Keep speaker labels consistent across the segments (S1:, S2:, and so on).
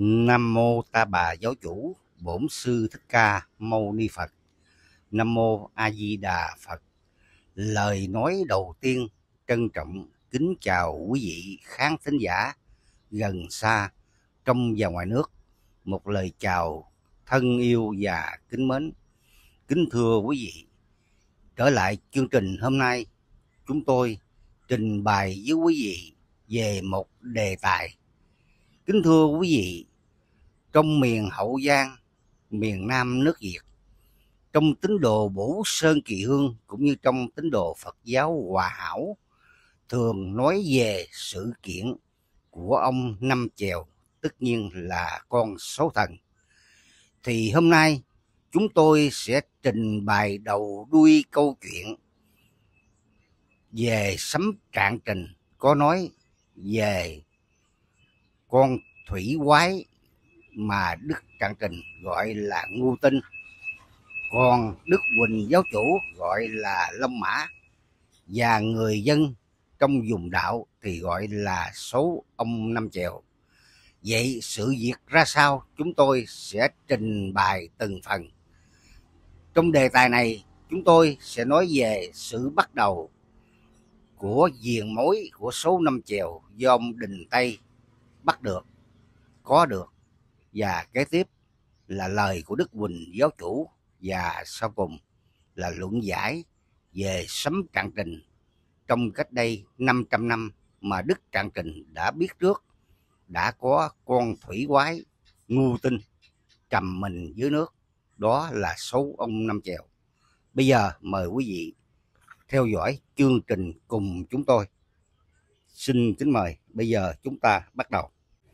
S1: Nam mô Ta Bà Giáo Chủ, Bổn Sư Thích Ca Mâu Ni Phật. Nam mô A Di Đà Phật. Lời nói đầu tiên trân trọng kính chào quý vị khán thính giả gần xa, trong và ngoài nước. Một lời chào thân yêu và kính mến. Kính thưa quý vị, trở lại chương trình hôm nay, chúng tôi trình bày với quý vị về một đề tài. Kính thưa quý vị, trong miền Hậu Giang, miền Nam nước Việt, trong tín đồ Bổ Sơn Kỳ Hương cũng như trong tín đồ Phật giáo Hòa Hảo, thường nói về sự kiện của ông Năm Chèo, tất nhiên là con số thần. Thì hôm nay chúng tôi sẽ trình bày đầu đuôi câu chuyện về Sấm Trạng Trình, có nói về con thủy quái mà Đức Trạng Trình gọi là Ngu Tinh, còn Đức Huỳnh Giáo Chủ gọi là Long Mã, và người dân trong vùng đạo thì gọi là số ông Năm Chèo. Vậy sự việc ra sao, chúng tôi sẽ trình bày từng phần. Trong đề tài này, chúng tôi sẽ nói về sự bắt đầu của diền mối của số Năm Chèo do ông Đình Tây bắt được, có được, và kế tiếp là lời của Đức Huỳnh Giáo Chủ, và sau cùng là luận giải về Sấm Trạng Trình trong cách đây 500 năm mà Đức Trạng Trình đã biết trước đã có con thủy quái Ngu Tinh trầm mình dưới nước, đó là số ông Năm Chèo. Bây giờ mời quý vị theo dõi chương trình cùng chúng tôi. Xin kính mời, bây giờ chúng ta bắt đầu.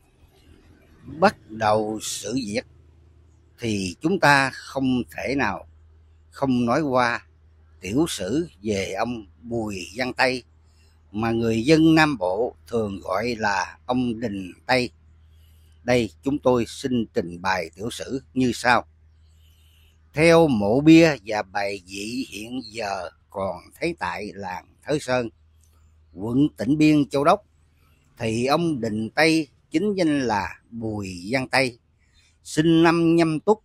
S1: Bắt đầu sự việc thì chúng ta không thể nào không nói qua tiểu sử về ông Bùi Văn Tây, mà người dân Nam Bộ thường gọi là ông Đình Tây. Đây chúng tôi xin trình bày tiểu sử như sau. Theo mộ bia và bài vị hiện giờ còn thấy tại làng Thới Sơn, quận Tịnh Biên, Châu Đốc, thì ông Đình Tây chính danh là Bùi Văn Tây, sinh năm Nhâm Tuất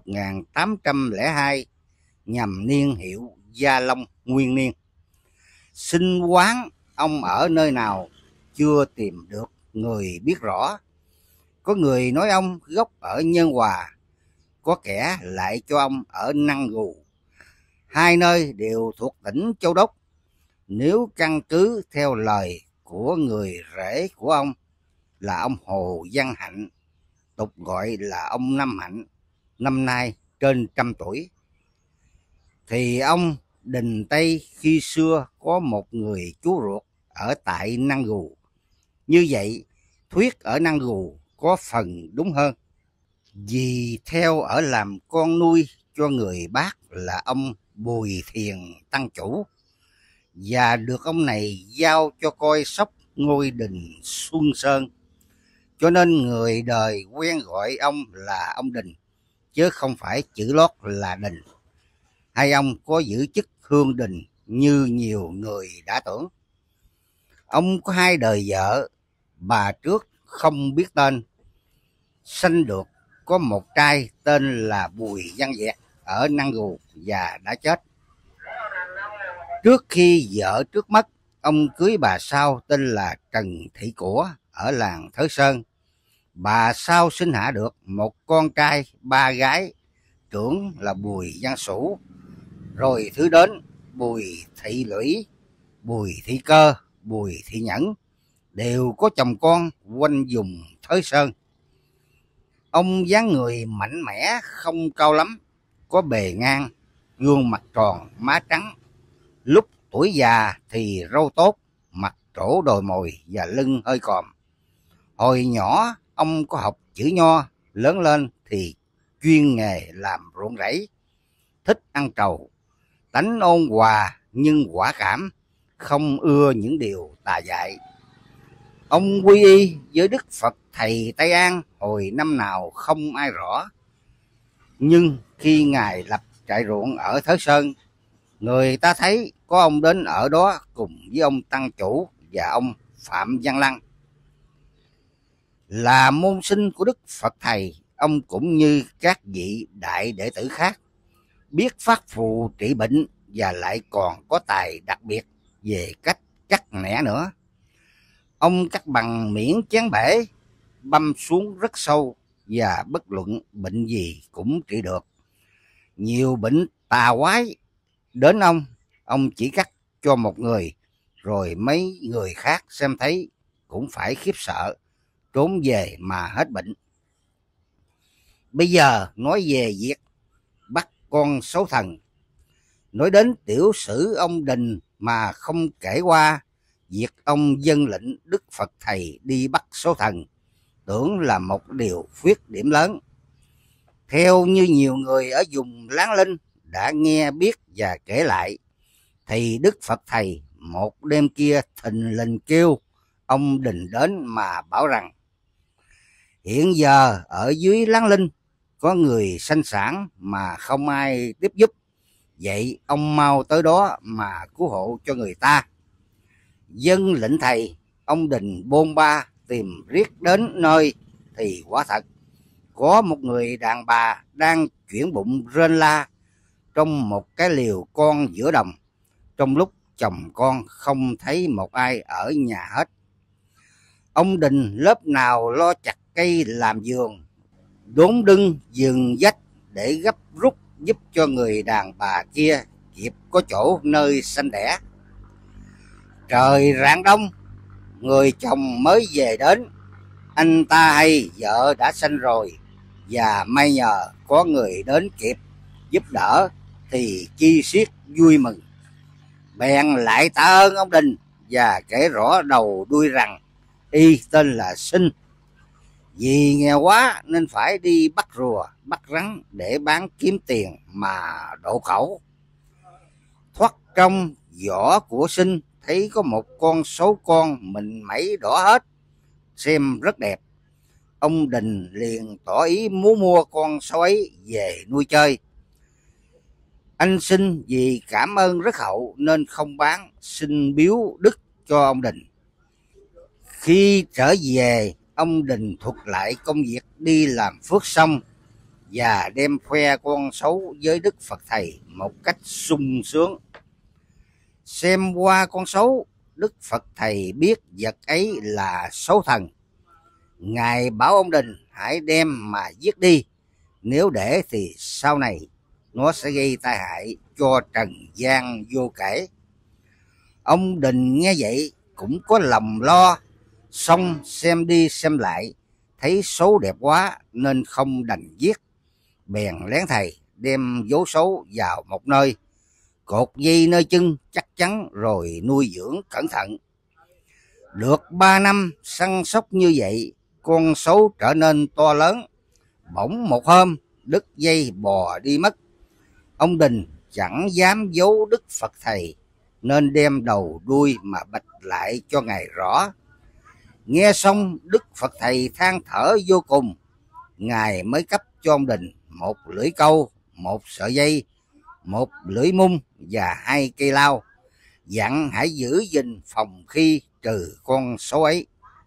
S1: 1802, nhằm niên hiệu Gia Long nguyên niên. Sinh quán ông ở nơi nào chưa tìm được người biết rõ. Có người nói ông gốc ở Nhân Hòa, có kẻ lại cho ông ở Năng Gù. Hai nơi đều thuộc tỉnh Châu Đốc. Nếu căn cứ theo lời của người rể của ông là ông Hồ Văn Hạnh, tục gọi là ông Năm Hạnh, năm nay trên 100 tuổi, thì ông Đình Tây khi xưa có một người chú ruột ở tại Năng Gù. Như vậy, thuyết ở Năng Gù có phần đúng hơn, vì theo ở làm con nuôi cho người bác là ông Bùi Thiền Tăng Chủ, và được ông này giao cho coi sóc ngôi đình Xuân Sơn, cho nên người đời quen gọi ông là ông Đình, chứ không phải chữ lót là Đình, hay ông có giữ chức hương đình như nhiều người đã tưởng. Ông có hai đời vợ, bà trước không biết tên, sanh được có một trai tên là Bùi Văn Dẹt ở Năng Gù và đã chết. Trước khi vợ trước mất, ông cưới bà sau tên là Trần Thị Của ở làng Thới Sơn. Bà sau sinh hạ được một con trai ba gái, trưởng là Bùi Văn Sủ, rồi thứ đến Bùi Thị Lũy, Bùi Thị Cơ, Bùi Thị Nhẫn, đều có chồng con quanh vùng Thới Sơn. Ông dáng người mạnh mẽ, không cao lắm, có bề ngang, gương mặt tròn, má trắng. Lúc tuổi già thì râu tốt, mặt trổ đồi mồi và lưng hơi còm. Hồi nhỏ ông có học chữ nho, lớn lên thì chuyên nghề làm ruộng rẫy, thích ăn trầu, tánh ôn hòa nhưng quả cảm, không ưa những điều tà dại. Ông quy y với Đức Phật Thầy Tây An hồi năm nào không ai rõ, nhưng khi Ngài lập trại ruộng ở Thới Sơn, người ta thấy có ông đến ở đó cùng với ông Tăng Chủ và ông Phạm Văn Lăng. Là môn sinh của Đức Phật Thầy, ông cũng như các vị đại đệ tử khác, biết phát phù trị bệnh và lại còn có tài đặc biệt về cách cắt nẻ nữa. Ông cắt bằng miễn chén bể, băm xuống rất sâu và bất luận bệnh gì cũng trị được. Nhiều bệnh tà quái đến ông chỉ cắt cho một người, rồi mấy người khác xem thấy cũng phải khiếp sợ, trốn về mà hết bệnh. Bây giờ nói về việc bắt con sấu thần. Nói đến tiểu sử ông Đình mà không kể qua việc ông dâng lệnh Đức Phật Thầy đi bắt số thần, tưởng là một điều khuyết điểm lớn. Theo như nhiều người ở vùng Láng Linh đã nghe biết và kể lại, thì Đức Phật Thầy một đêm kia thình lình kêu ông Đình đến mà bảo rằng: hiện giờ ở dưới Láng Linh có người sanh sản mà không ai tiếp giúp, vậy ông mau tới đó mà cứu hộ cho người ta. Dân lệnh thầy, ông Đình bôn ba tìm riết đến nơi thì quả thật có một người đàn bà đang chuyển bụng rên la trong một cái liều con giữa đồng, trong lúc chồng con không thấy một ai ở nhà hết. Ông Đình lớp nào lo chặt cây làm giường, đốn đưng giường dách để gấp rút giúp cho người đàn bà kia kịp có chỗ nơi sanh đẻ. Trời rạng đông, người chồng mới về đến, anh ta hay vợ đã sanh rồi, và may nhờ có người đến kịp giúp đỡ thì chi xiết vui mừng. Bèn lại tạ ơn ông Đình và kể rõ đầu đuôi rằng y tên là Sinh, vì nghèo quá nên phải đi bắt rùa bắt rắn để bán kiếm tiền mà độ khẩu. Thoát trong vỏ của Sinh thấy có một con sấu con mình mẩy đỏ hết, xem rất đẹp. Ông Đình liền tỏ ý muốn mua con sấu ấy về nuôi chơi. Anh Sinh vì cảm ơn rất hậu nên không bán, xin biếu đức cho ông Đình. Khi trở về, ông Đình thuật lại công việc đi làm phước xong và đem khoe con sấu với Đức Phật Thầy một cách sung sướng. Xem qua con sấu, Đức Phật Thầy biết vật ấy là sấu thần. Ngài bảo ông Đình hãy đem mà giết đi, nếu để thì sau này nó sẽ gây tai hại cho trần gian vô kể. Ông Đình nghe vậy cũng có lòng lo, xong xem đi xem lại thấy sấu đẹp quá nên không đành giết. Bèn lén thầy đem vố sấu vào một nơi, cột dây nơi chân chắc chắn rồi nuôi dưỡng cẩn thận. Được 3 năm săn sóc như vậy, con sấu trở nên to lớn. Bỗng một hôm đứt dây bò đi mất. Ông Đình chẳng dám giấu Đức Phật Thầy nên đem đầu đuôi mà bạch lại cho ngài rõ. Nghe xong Đức Phật Thầy than thở vô cùng. Ngài mới cấp cho ông Đình một lưỡi câu, một sợi dây, một lưỡi mung và 2 cây lao, dặn hãy giữ gìn phòng khi trừ con sấu ấy.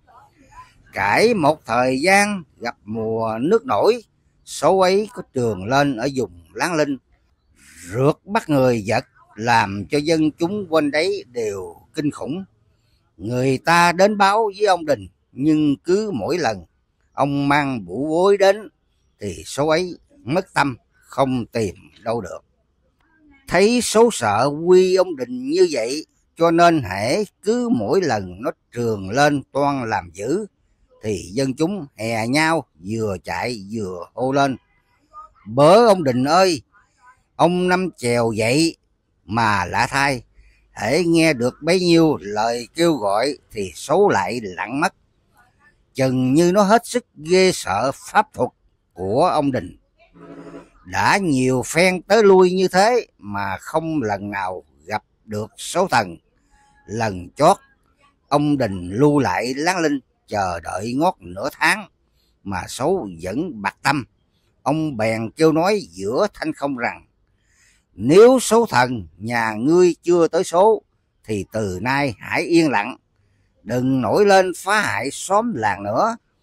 S1: Trải một thời gian gặp mùa nước nổi, sấu ấy có trường lên ở vùng Láng Linh, rượt bắt người vật, làm cho dân chúng quanh đấy đều kinh khủng. Người ta đến báo với ông Đình, nhưng cứ mỗi lần ông mang bụ bối đến thì số ấy mất tâm, không tìm đâu được. Thấy số sợ quy ông Đình như vậy, cho nên hễ cứ mỗi lần nó trường lên toan làm dữ thì dân chúng hè nhau, vừa chạy vừa hô lên: bớ ông Đình ơi, ông năm chèo vậy mà lạ thay, hễ nghe được bấy nhiêu lời kêu gọi thì số lại lặng mất. Chừng như nó hết sức ghê sợ pháp thuật của ông Đình. Đã nhiều phen tới lui như thế mà không lần nào gặp được số thần. Lần chót ông Đình lưu lại Láng Linh chờ đợi ngót nửa tháng mà số vẫn bạc tâm. Ông bèn kêu nói giữa thanh không rằng: nếu số thần nhà ngươi chưa tới số thì từ nay hãy yên lặng, đừng nổi lên phá hại xóm làng nữa,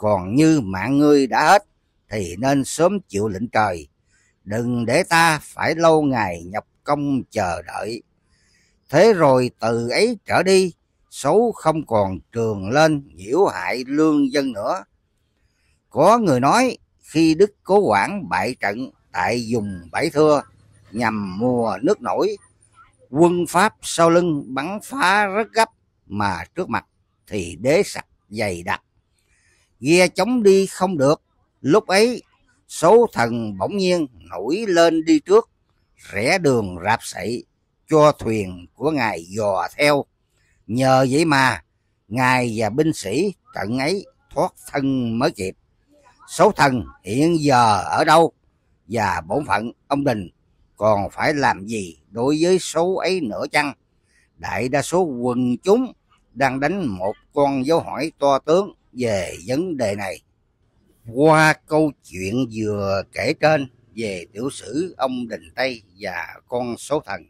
S1: Còn như mạng ngươi đã hết thì nên sớm chịu lệnh trời, đừng để ta phải lâu ngày nhọc công chờ đợi. Thế rồi từ ấy trở đi, xấu không còn trường lên nhiễu hại lương dân nữa. Có người nói khi Đức Cố Quảng bại trận tại vùng Bãi Thưa nhằm mùa nước nổi, quân Pháp sau lưng bắn phá rất gấp, mà trước mặt thì đế sặc dày đặc, ghe chống đi không được. Lúc ấy số thần bỗng nhiên nổi lên đi trước, rẽ đường rạp sậy cho thuyền của ngài dò theo. Nhờ vậy mà ngài và binh sĩ trận ấy thoát thân mới kịp. Số thần hiện giờ ở đâu, và bổn phận ông Đình còn phải làm gì đối với số ấy nữa chăng? Đại đa số quần chúng đang đánh một con dấu hỏi to tướng về vấn đề này. Qua câu chuyện vừa kể trên về tiểu sử ông Đình Tây và con số thần,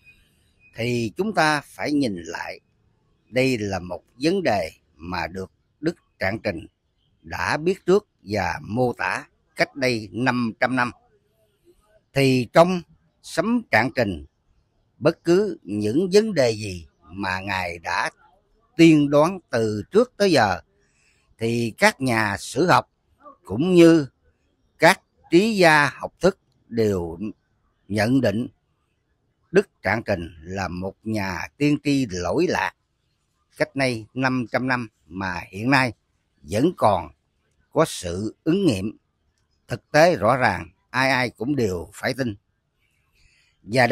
S1: thì chúng ta phải nhìn lại, đây là một vấn đề mà được Đức Trạng Trình đã biết trước và mô tả cách đây 500 năm. Thì trong Sấm Trạng Trình, bất cứ những vấn đề gì mà ngài đã tiên đoán từ trước tới giờ, thì các nhà sử học cũng như các trí gia học thức đều nhận định Đức Trạng Trình là một nhà tiên tri lỗi lạc cách nay 500 năm mà hiện nay vẫn còn có sự ứng nghiệm thực tế rõ ràng, ai ai cũng đều phải tin. Và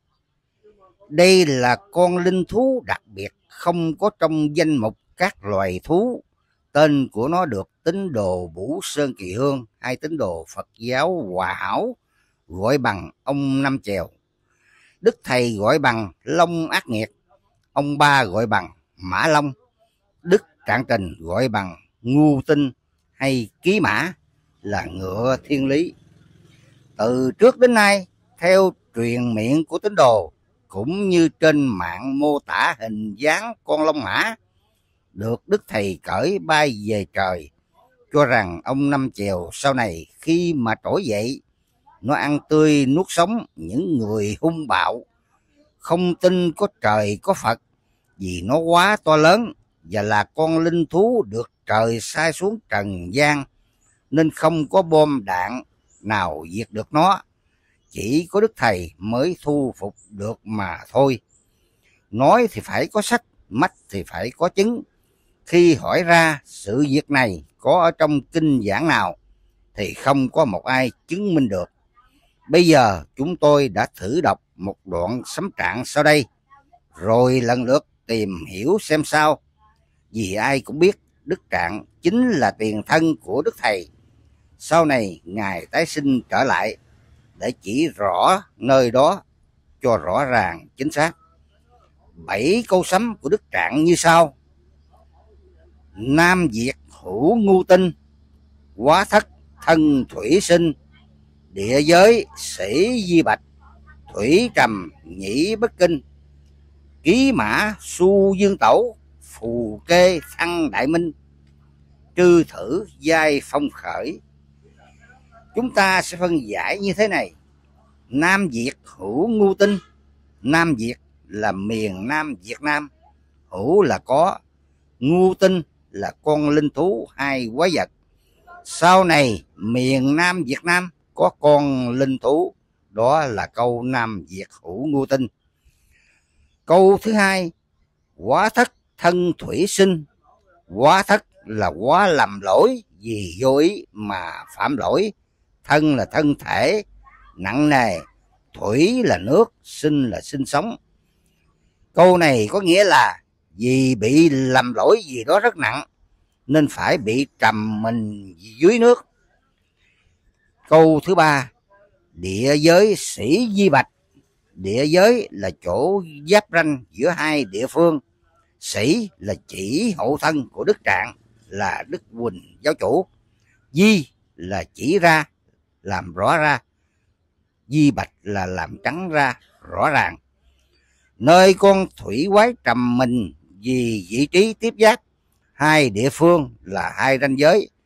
S1: đây là con linh thú đặc biệt, không có trong danh mục các loài thú. Tên của nó được tín đồ Bửu Sơn Kỳ Hương hay tín đồ Phật giáo Hòa Hảo gọi bằng ông Năm Chèo. Đức Thầy gọi bằng Long Ác Nghiệt, ông Ba gọi bằng Mã Long, Đức Trạng Trình gọi bằng Ngu Tinh hay Ký Mã là ngựa thiên lý. Từ trước đến nay, theo truyền miệng của tín đồ cũng như trên mạng mô tả hình dáng con long mã được Đức Thầy cởi bay về trời, cho rằng ông Năm Chèo sau này khi mà trỗi dậy, nó ăn tươi nuốt sống những người hung bạo, không tin có trời có Phật, vì nó quá to lớn và là con linh thú được trời sai xuống trần gian, nên không có bom đạn nào diệt được nó, chỉ có Đức Thầy mới thu phục được mà thôi. Nói thì phải có sách, mắt thì phải có chứng. Khi hỏi ra sự việc này có ở trong kinh giảng nào thì không có một ai chứng minh được. Bây giờ chúng tôi đã thử đọc một đoạn sấm trạng sau đây, rồi lần lượt tìm hiểu xem sao. Vì ai cũng biết Đức Trạng chính là tiền thân của Đức Thầy. Sau này ngài tái sinh trở lại để chỉ rõ nơi đó cho rõ ràng chính xác. 7 câu sấm của Đức Trạng như sau: Nam Việt hữu ngu tinh, quá thất thân thủy sinh, địa giới sĩ di bạch, thủy trầm nhĩ bất kinh, ký mã su dương tẩu, phù kê thăng đại minh, trư thử giai phong khởi. Chúng ta sẽ phân giải như thế này: Nam Việt hữu ngu tinh. Nam Việt là miền Nam Việt Nam, hữu là có, ngu tinh là con linh thú hay quái vật. Sau này miền Nam Việt Nam có con linh thú, đó là câu Nam Việt hữu ngu tinh. Câu thứ hai: Quá thất thân thủy sinh. Quá thất là quá lầm lỗi vì vô ý mà phạm lỗi. Thân là thân thể nặng nề, thủy là nước, sinh là sinh sống. Câu này có nghĩa là vì bị lầm lỗi gì đó rất nặng nên phải bị trầm mình dưới nước. Câu thứ ba: Địa giới sĩ di bạch. Địa giới là chỗ giáp ranh giữa hai địa phương. Sĩ là chỉ hậu thân của Đức Trạng là Đức Huỳnh giáo chủ. Di là chỉ ra, làm rõ ra. Di bạch là làm trắng ra, rõ ràng. Nơi con thủy quái trầm mình vì vị trí tiếp giáp hai địa phương là hai ranh giới,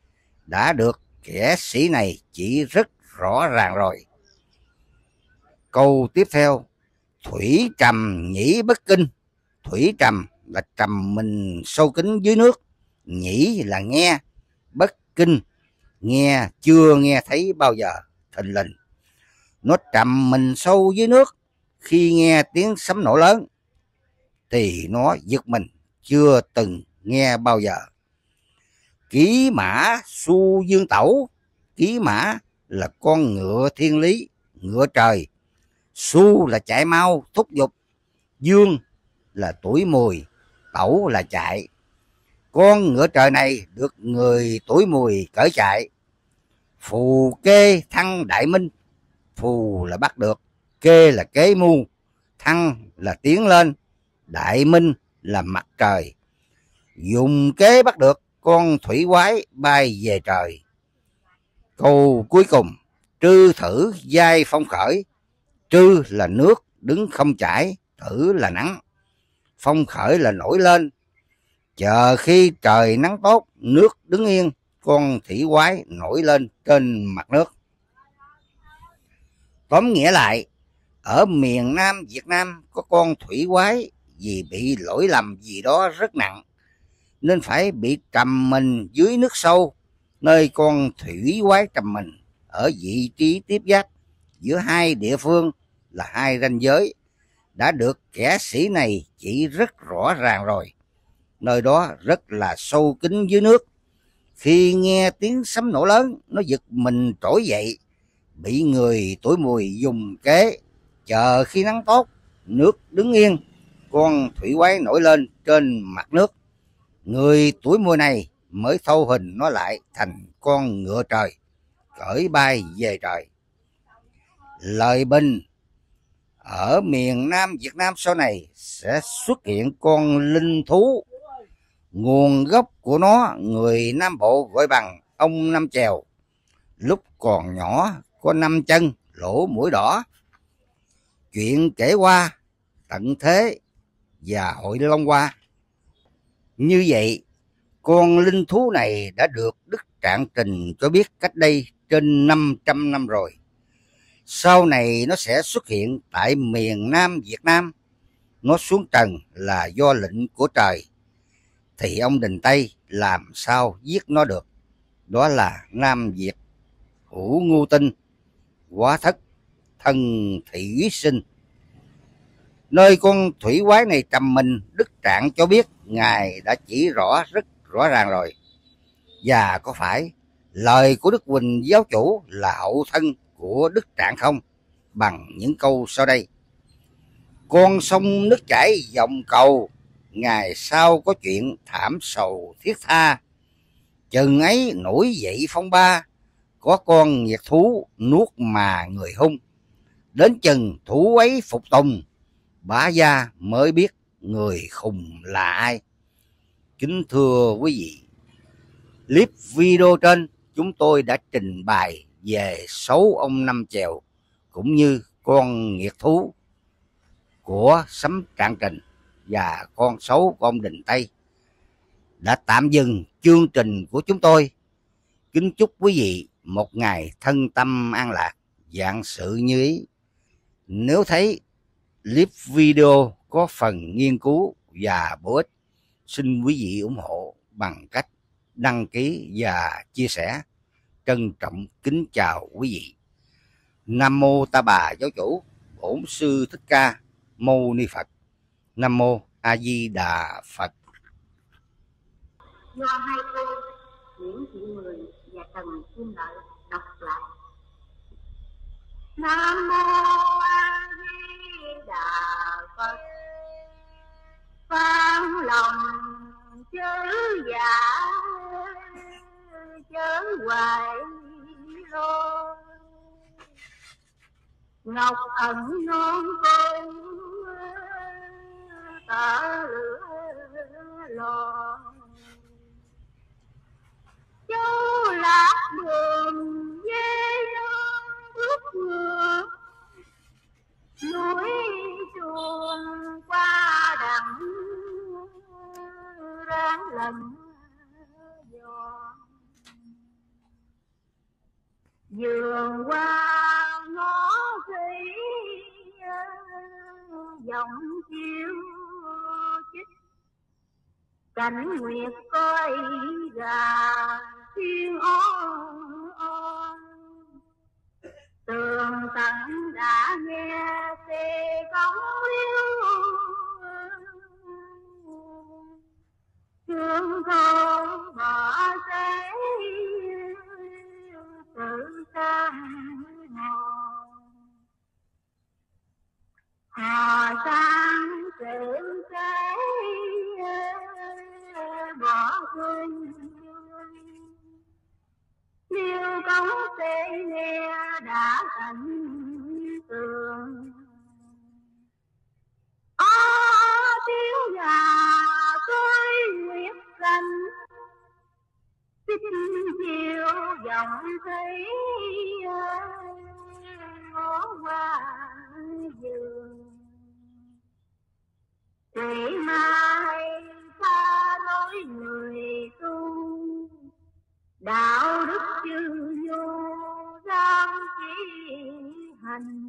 S1: đã được kẻ sĩ này chỉ rất rõ ràng rồi. Câu tiếp theo: thủy trầm nhĩ bất kinh. Thủy trầm là trầm mình sâu kín dưới nước, nhĩ là nghe, bất kinh nghe chưa nghe thấy bao giờ, thình lình. Nó trầm mình sâu dưới nước, khi nghe tiếng sấm nổ lớn thì nó giật mình, chưa từng nghe bao giờ. Kỷ mã su dương tẩu. Kỷ mã là con ngựa thiên lý, ngựa trời. Su là chạy mau thúc giục, dương là tuổi mùi, tẩu là chạy. Con ngựa trời này được người tuổi mùi cởi chạy. Phù kê thăng đại minh. Phù là bắt được, kê là kế mưu, thăng là tiến lên, đại minh là mặt trời. Dùng kế bắt được con thủy quái bay về trời. Câu cuối cùng: trư thử giai phong khởi. Trư là nước đứng không chảy, thử là nắng, phong khởi là nổi lên. Chờ khi trời nắng tốt, nước đứng yên, con thủy quái nổi lên trên mặt nước. Tóm nghĩa lại, ở miền Nam Việt Nam có con thủy quái vì bị lỗi lầm gì đó rất nặng, nên phải bị trầm mình dưới nước sâu, nơi con thủy quái trầm mình ở vị trí tiếp giáp giữa hai địa phương là hai ranh giới, đã được kẻ sĩ này chỉ rất rõ ràng rồi. Nơi đó rất là sâu kín dưới nước, khi nghe tiếng sấm nổ lớn nó giật mình trỗi dậy, bị người tuổi mùi dùng kế. Chờ khi nắng tốt, nước đứng yên, con thủy quái nổi lên trên mặt nước. Người tuổi mùi này mới thâu hình nó lại thành con ngựa trời, cởi bay về trời. Lời bình: ở miền Nam Việt Nam sau này sẽ xuất hiện con linh thú. Nguồn gốc của nó người Nam Bộ gọi bằng ông Năm Chèo. Lúc còn nhỏ có 5 chân, lỗ mũi đỏ. Chuyện kể qua tận thế và hội Long Hoa. Như vậy, con linh thú này đã được Đức Trạng Trình cho biết cách đây trên 500 năm rồi. Sau này nó sẽ xuất hiện tại miền Nam Việt Nam. Nó xuống trần là do lệnh của trời, thì ông Đình Tây làm sao giết nó được. Đó là Nam Việt Hữu Ngu Tinh, Quá Thất, Thân Thị Sinh. Nơi con thủy quái này trầm mình, Đức Trạng cho biết Ngài đã chỉ rất rõ ràng rồi. Và có phải lời của Đức Huỳnh giáo chủ là hậu thân của Đức Trạng không? Bằng những câu sau đây: con sông nước chảy dòng cầu, ngày sau có chuyện thảm sầu thiết tha. Chừng ấy nổi dậy phong ba, có con nghiệt thú nuốt mà người hung. Đến chừng thú ấy phục tùng, bả gia mới biết người khùng là ai. Kính thưa quý vị, clip video trên chúng tôi đã trình bày về xấu ông Năm Chèo cũng như con nghiệt thú của Sấm Trạng Trình và con xấu của ông Đình Tây. Đã tạm dừng chương trình của chúng tôi. Kính chúc quý vị một ngày thân tâm an lạc, vạn sự như ý. Nếu thấy clip video có phần nghiên cứu và bổ ích, xin quý vị ủng hộ bằng cách đăng ký và chia sẻ. Trân trọng kính chào quý vị. Nam mô Ta Bà Giáo Chủ, Bổn Sư Thích Ca Mâu Ni Phật. Nam mô A Di Đà Phật.
S2: Do hai cô Nguyễn Thị Mười và Trần Kim Lợi đọc lại. Nam mô A Di Đà Phật. Phan lòng chớ giả chớ hoài lôi, ngọc ẩn non con tỏ lửa lò. Châu lạc đường dê non bước ngược, núi chuông qua đằng ráng lần giò. vườn qua ngõ thủy dòng chiều chích cảnh nguyệt coi gà thiên ôn ôn tường tận đã nghe xe cống liêu thương thôn bỏ thế tự sang họ sang tự thế bỏ quên liêu cống xe nghe đã thành tường tiếng gà coi nguyệt xanh tích chiều dòng thấy ngõ qua vườn thủy mai xa lối người tu đạo đức chư vô giang chỉ hành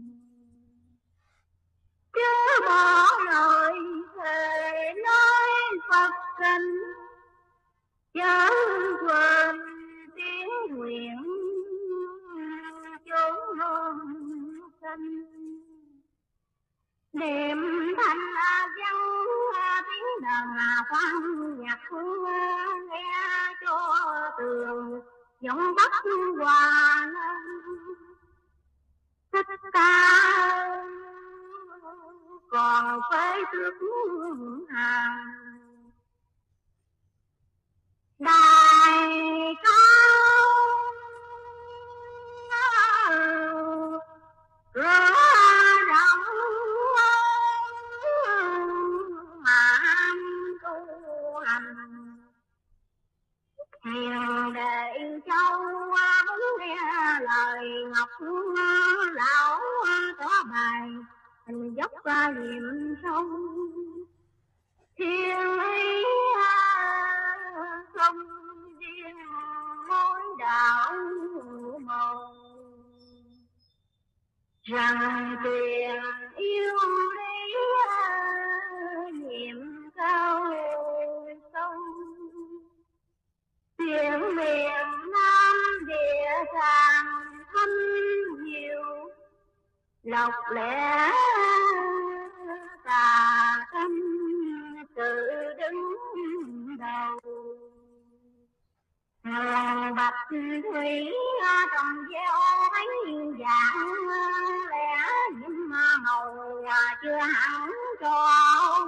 S2: chứ bỏ lời thề nói Phật tình chớ quên tiếng nguyện chốn hồn xanh niệm thanh văn tiếng đàn quan nhạc nghe cho tường giọng bắc hòa thích ca còn phải tước hàng đại cao cửa rộng mà tu hành hiền đệ châu muốn nghe lời ngọc lão có bài hình dốc niệm sâu thiên ý không riêng mối đạo màu rằng tiền yêu lý nhiệm cao sông tiếng miền Nam địa càng thâm nhiều lọc lẽ tà tâm tự đứng đầu bạch thủy trồng gieo bánh dạng lẽ nhưng màu chưa hẳn cho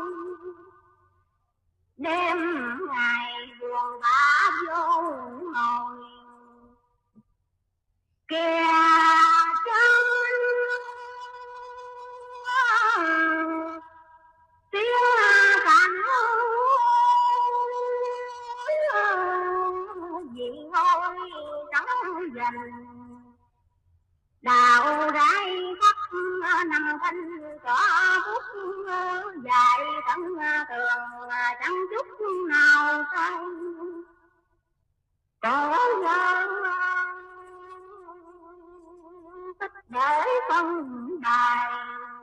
S2: đêm ngày buồn bã vô ngồi kìa chân tiếng cảnh vị ngôi trắng dần đạo rải khắp năm thanh có bút dài tận tường chẳng chút nào sai có nhân tích để phân bài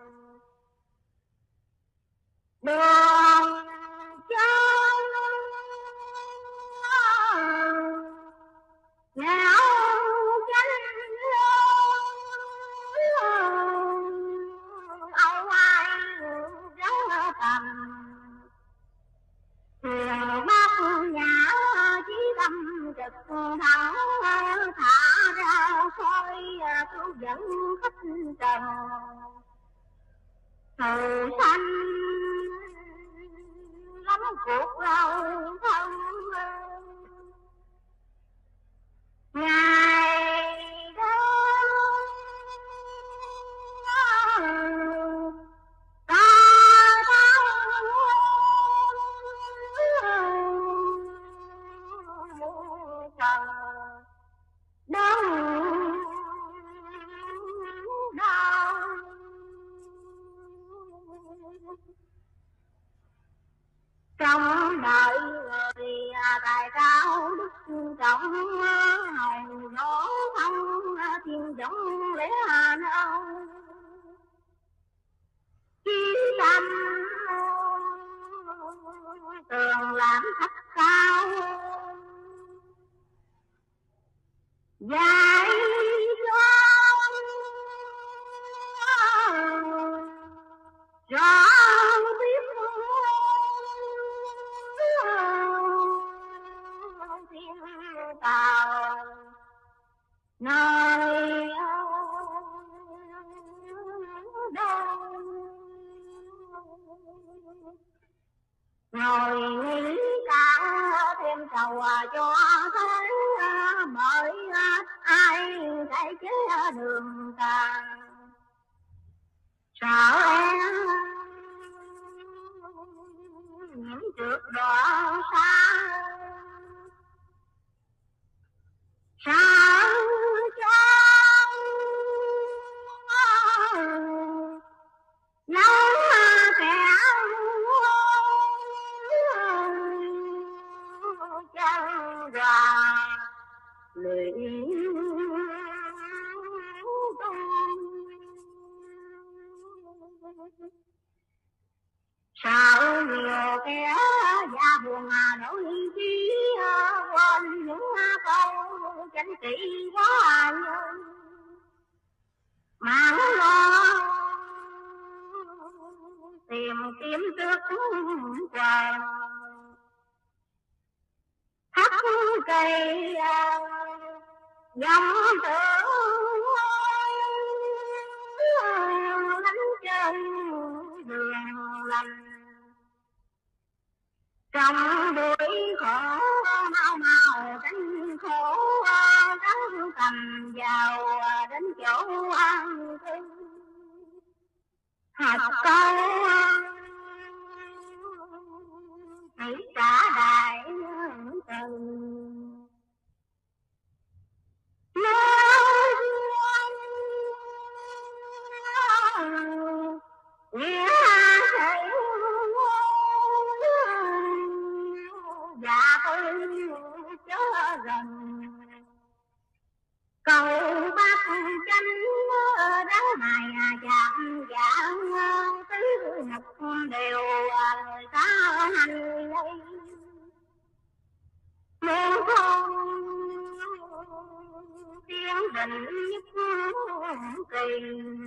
S2: đường chân ngạo chánh âu ai rất tầm thường bác nhã chí tâm trực thẳng thả ra khơi cứu dẫn khách trần thù sanh lắm cuộc lâu thân ngày đó ta thao đớn đau trong đời người tài cao giống lẽ nào chi tâm tường làm thấp cao dạy cho biết thiên tàu nơi đâu ngồi nghĩ cả thêm sầu cho thấy bởi ai cái chế đường tàn sợ em những trượt đỏ xa sợ cho nấu kẻ chân gà luyện sợ nhiều kẻ gia buồn đổi chí quên những câu chánh trị quá nhân mà lo tìm kiếm trước quần thắt cây dòng tưởng lánh chân đường lành trong buổi khổ mau mau tránh khổ gắng cầm vào đến chỗ an cư học câu hãy trả đại tình nghĩa thầy dạ tôi chớ gần cầu bác chánh đắng này chạm dạng tứ nhật đều ta hành đây muốn không tiếng định nhất kỳ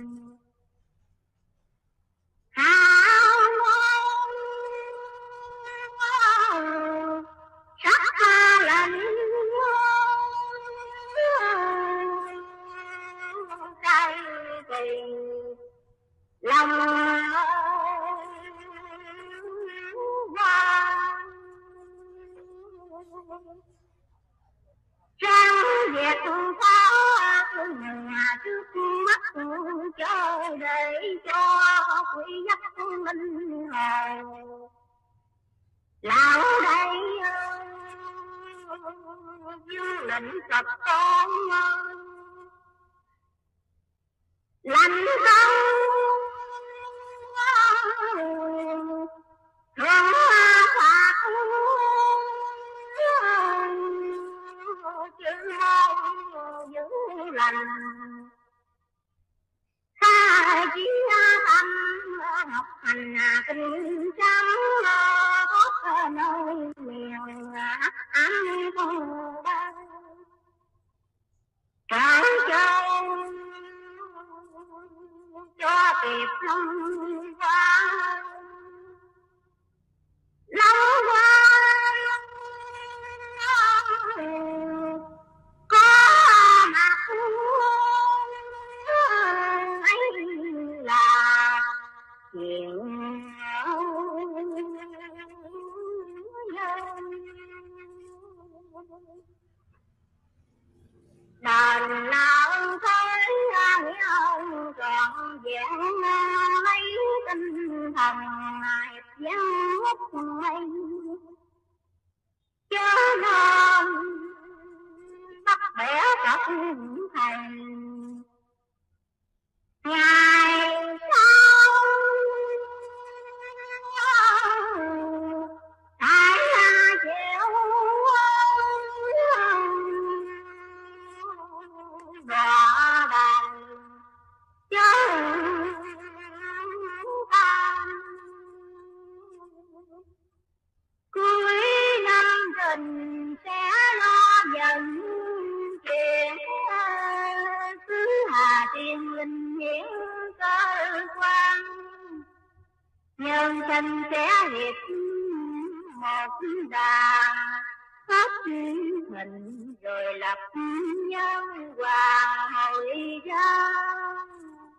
S2: hào mong sắc tha lạnh cay kỳ lòng hoa trang việc phá nhà trước mắt cho để cho quỷ dắt minh hồ lão đây dương lệnh Phật con lành không thương phạt chữ mong giữ lành khai chí tâm học hành kinh chăm có nơi miền ăn con ba trở châu cho kịp long qua long qua có mặt ấy là chuyện đàn nào thấy nghĩa ông trọn vẹn lấy tinh thần ngài giáng ngút mây chớ nên bắt bẻ cặp thầy ngày sau phải chịu đọa đà nhân sinh sẽ hiệp một đàn, hết mình rồi lập nhân hòa hội giang.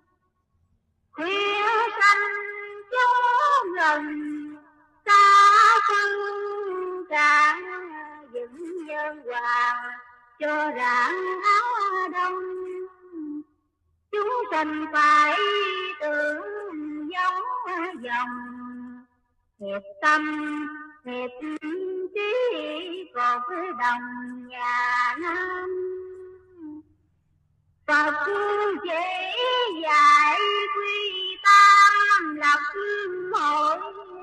S2: Khuya xanh gió gần xa phân cạn, dựng nhân hoàng cho rạng áo đông. Chúng sinh phải tưởng giống dòng, hiệp tâm hiệp trí còn với đồng nhà Nam. Phật chỉ dạy quy tam lập hội,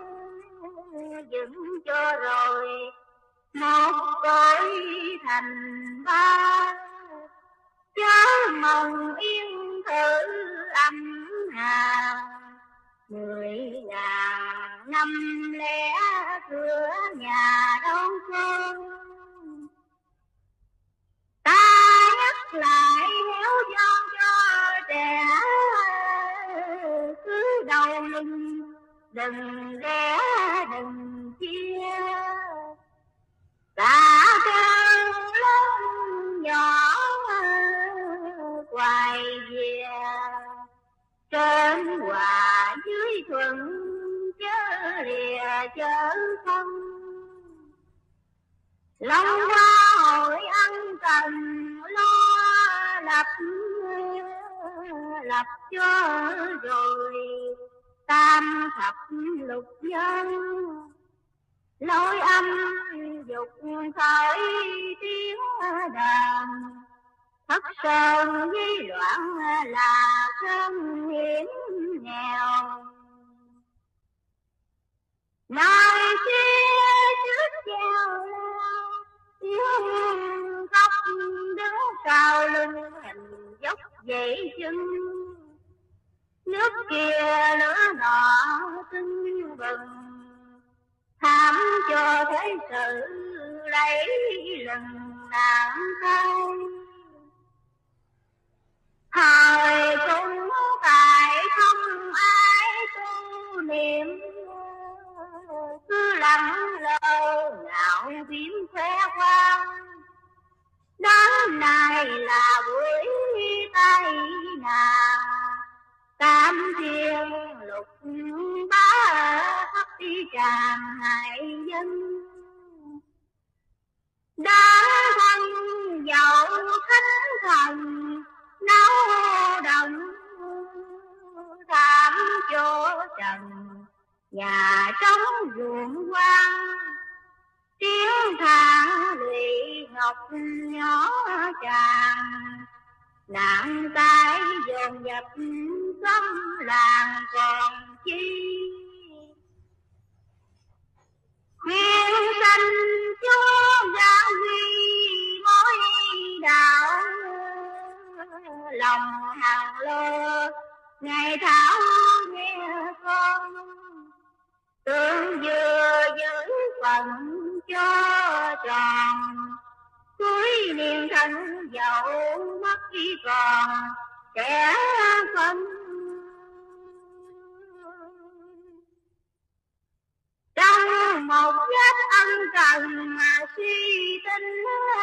S2: dựng cho rồi một cõi thành ba. Chớ mong yên thử âm hà, 10.000 năm lẽ cửa nhà đón con. Ta nhắc lại nếu do cho trẻ, cứ đầu lưng đừng lẽ đừng chia. Ta kêu lớn nhỏ quay về, trên hòa dưới thuận chớ lìa chớ không. Lâu qua hội ân cần lo lập cho rồi tam thập lục nhân. Lối âm dục khởi tiếng đàn, thất sơn với loạn là sơn hiểm nghèo. Nơi kia trước chèo lao, tiếng khóc đứng sau lưng hình dốc dậy chân. Nước kia lửa nọ tưng bừng, thảm cho thế sự lấy lần nạn thay. Thời cũng tại không ai tu niệm, cứ lặng lơ ngạo biếm khoe khoang. Đám này là buổi tay nàng, tam thiên lục bá khắp đi tràn hại dân. Đám thân dậu thánh thần nấu đồng, thảm chỗ trần nhà trống ruộng hoang. Tiếng than lụy ngọc nhỏ tràn, nạn tai dồn dập xóm làng còn chi. Khuyên sanh chúa giáo huy mối đạo, lòng hàng lơ ngày thảo nghe con. Tương vừa giữ phận cho tròn, cuối niên thân dẫu mất khi còn kẻ phân. Trong một giấc ân cần mà suy tính,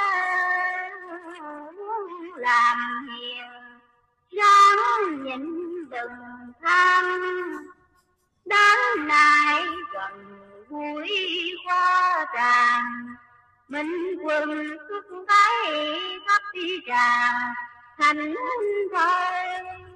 S2: muốn làm hiền ráng nhịn đừng than. Đám này gần vui khoa tràn, minh quân xuất thấy khắp đi tràn thành thời.